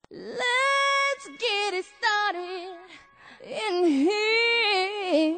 Let's get it started in here.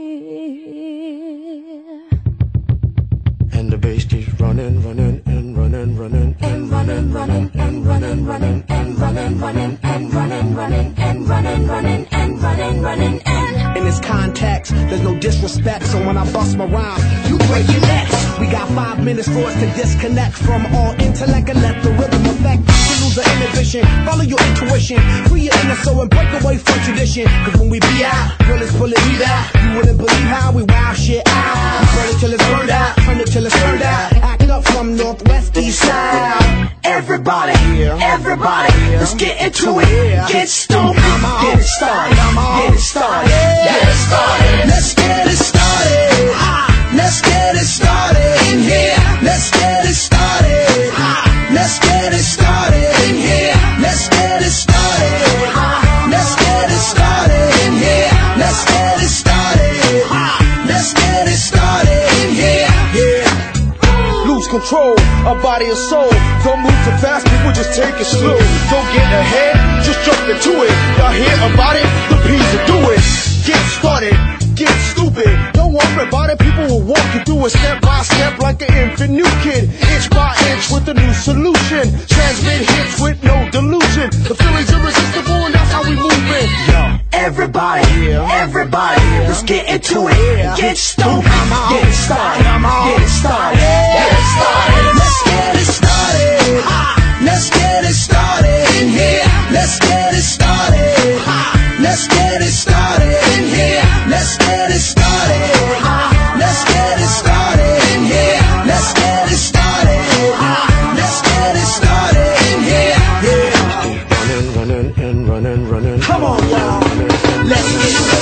And the bass keeps running, running, and running, running, and running, running, and running, running, and running, running, and running, running, and running, running, and running, running, and in this context, there's no disrespect, so when I bust my rhyme, you break your necks. We got 5 minutes for us to disconnect from all intellect and let the rhythm affect. To lose the inhibition, follow your intuition, free your inner soul and break away from tradition. Cause when we be out, girl, it's pulling me out. You wouldn't believe how we wow shit out. We burn it till it's burned out, turn it till it's turned out. Act up from northwest, east side. Everybody, everybody, let's get into it. Get stoked, get it started, get it started, get it started. Let's get it started. Let's get it started in here. Let's get it started. Let's get it started in here. Let's get it started. Let's get it started in here. Let's get it started. Let's get it started in here. Yeah. Lose control of body and soul. Don't move too fast, people, just take it slow. Don't get ahead, just jump into it. Y'all hear about it? The P's will do it. Get started, get stupid. Don't worry about it, people will walk you through it step by step like an infant new kid. Inch by inch with a new solution. Transmit hits with no delusion. The feeling's irresistible and that's how we move it. Yo, everybody, everybody, let's get into it. Get stoked, get it started, get it started, get it started. Let's get it started. Let's get it started in here. Let's get it started. Let's get it started in here. Let's get it started. Let's get it started in here. Let's get it started. Let's get it started in here. Yeah. running, running, and running, running. Come on, y'all. Let's get it.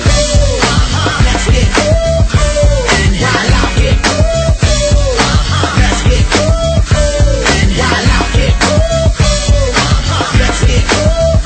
Let's get it. And I like it. Let's get it. And I like it. Let's get it.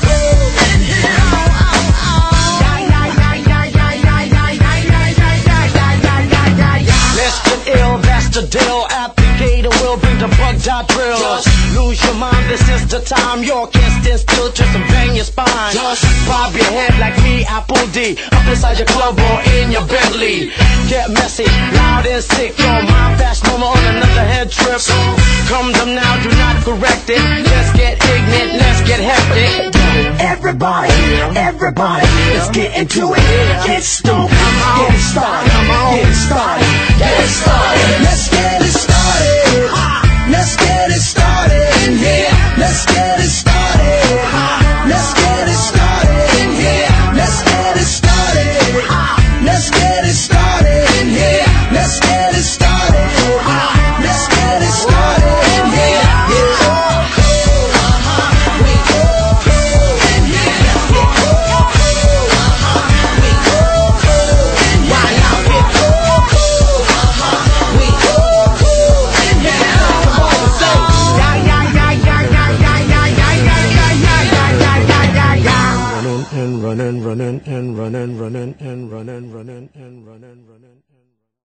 The deal, applicator will bring the bug dot drill. Just lose your mind, this is the time. You can't stand still, twist and bang your spine. Just bob your head like me, Apple D. Up inside your club or in your Bentley. Get messy, loud and sick. Your mind fast, no more on another head trip. So come them now, do not correct it. Let's get ignorant, let's get hectic. Everybody, everybody, let's get into it. Get stoked, get it started, get it started, get it started. Let's get it started.